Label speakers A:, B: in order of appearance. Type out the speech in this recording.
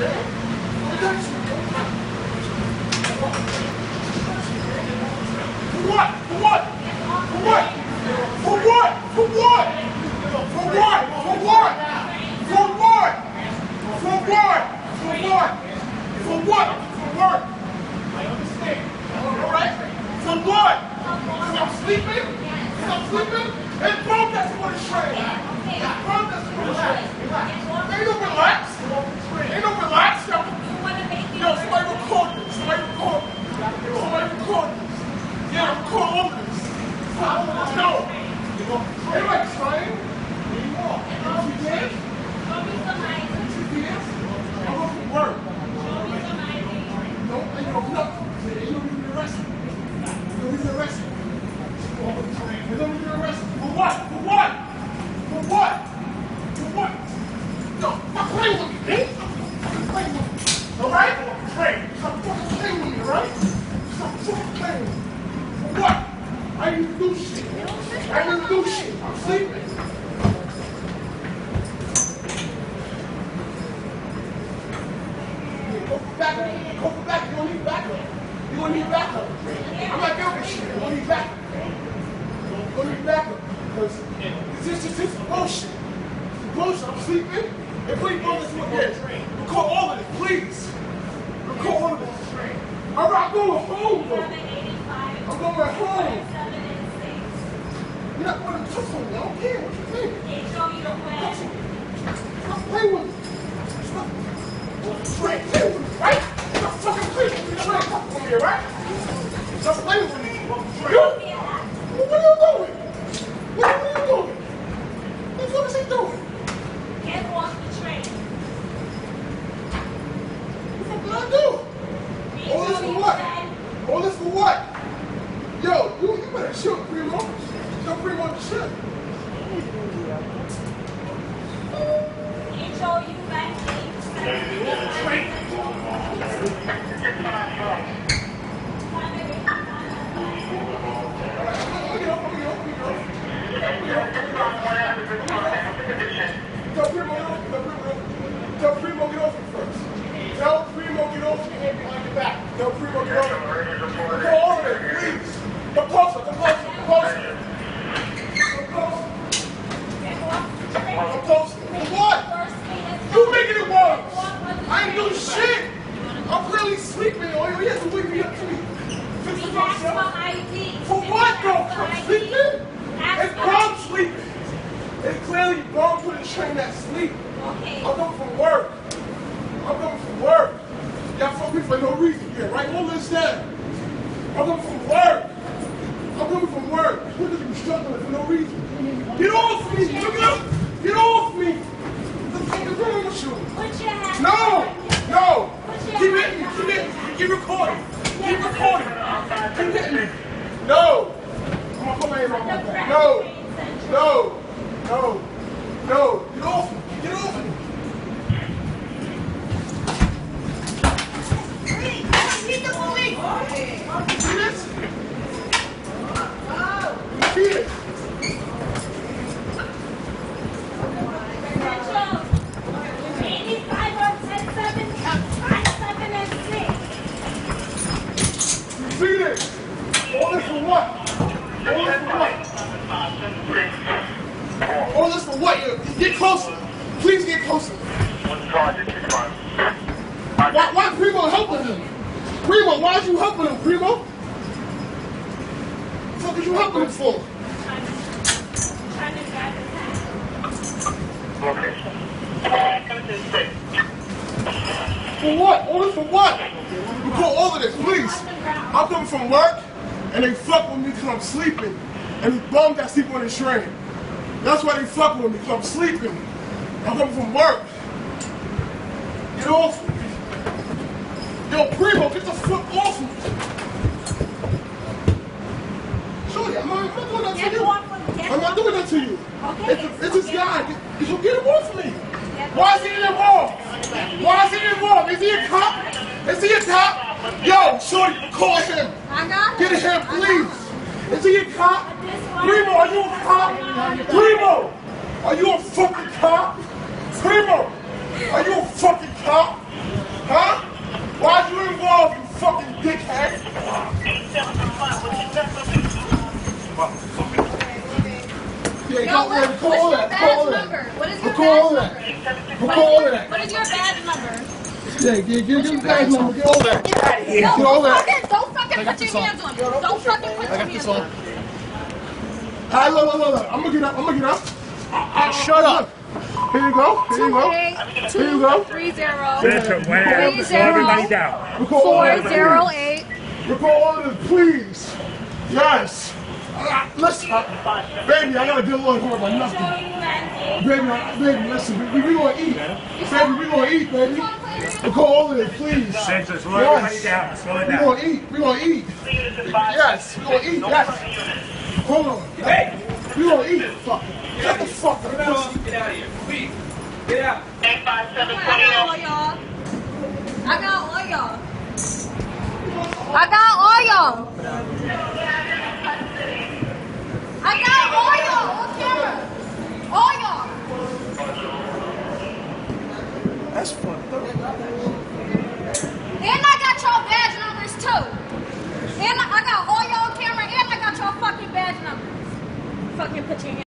A: what? For what? For what? For what? For what? For what? For what? For what? For what? For what? For what? For what? I understand. Alright? For what? Because I'm sleeping? Because I'm sleeping? It's both that's what it's trained. It's both that's what it's trained. Ain't no relax. Ain't no relax. Yo, somebody record this. Somebody record this. Somebody record this. Yeah, record all of this. No. Everybody trained? You did? You did? I'm going to work. No, ain't no nothing. Ain't no need to be arrested. You don't need to be arrested. You don't need to be arrested. For what? For what? For what? For what? No, stop playing with me, man. Stop playing with me. Alright? Stop fucking playing with me, alright? Stop fucking playing with me. For what? I didn't do shit. I didn't do shit. I'm sleeping. Go for backup. Go for backup. You don't need backup. You don't need backup. I'm not doing this shit. You don't need backup. You don't need backup. Because this is bullshit. Bullshit. I'm sleeping. And please don't listen to this. Record all of this, please. Record all of this. I'm not going home, though. I'm going home. You're not going to touch on me. I don't care what you think. Stop playing with me. Stop playing with me, right? Stop fucking playing with me. You're not fucking with me, right? Stop playing with me. You? What are you doing? What are you doing? What the fuck is he doing?
B: Get off the train.
A: What the fuck did I do? All this for what? All this for what? Yo, you better shoot Primo. Show Primo the shit.
B: Intro you back
A: Tell Primo get off me first. Tell Primo get off me behind your back. Tell Primo get off me. Go over there, please. Come closer, come closer, come closer. Come closer. Come closer. For what? You making it worse. I ain't doing shit. I'm clearly sleeping. All you have to wake me up to me. Fix it myself. For what though? I'm sleeping? It's Bomb sleeping. It's clearly Bomb put a train that sleep. I'm coming from work. I'm coming from work. Y'all fuck me for no reason here, right? All this down. I'm coming from work. I'm coming from work. You're just be struggling for no reason. Get off me! Get off me! What the fuck is wrong with you? No! Keep hitting me! Keep hitting me! Keep recording! Keep recording! Keep hitting me! No! I'm gonna put my hand on my back. No! No! No! No! Get off me! Get off me!
B: Meet the police!
A: You see this? You see it?
B: Central 85 or 10-7, 5-7 and 6.
A: You see this? All this for what? All this for what? All this for what? Get closer. Please get closer. Why Primo helping him? Primo, why are you helping him, Primo? What the fuck are you helping him for?
B: Trying to grab his hat.
A: For what? All this for what? Record all of this, please. I'm coming from work, and they fuck with me because I'm sleeping. And these bums that sleep on the train. That's why they fuck with me, because I'm sleeping. I'm coming from work. Get off me. Yo, Primo, get the fuck off me. Shorty, I'm not doing that to you. I'm not doing that to you. It's this guy. You should get him off me. Why is he involved? Why is he involved? Is he a cop? Is he a cop? Yo, Shorty, call him. Get him, please. Is he a cop? Primo, are you a cop? Primo, are you a fucking cop? Primo, are you a fucking cop? Record all of that.
B: What is your badge number?
A: Yeah, give the badge number. Get all that.
B: Get out of here.
A: Get all that.
B: Don't fucking put your hands on me. Don't fucking put your hands on me.
A: Hi, look. I'm gonna get up.
C: Shut up.
A: Here you go.
B: 30.
D: Slow everybody down.
A: Record all that.
B: 408.
A: Record all of this, please. Yes. Listen, baby, I gotta do a little more about nothing. Baby, listen, we gonna eat. Baby, we gonna eat, baby. Record all of it, please.
D: Spencer, slow everybody down. Slow it down.
A: We gonna eat. Yes, we gonna eat, yes. Hold on. Hey! We gonna eat. Fuck. Get the fuck out.
E: Get out of here. Please. Get out.
B: 85720. I got all y'all. I got all y'all on camera. All y'all.
A: That's fucked up.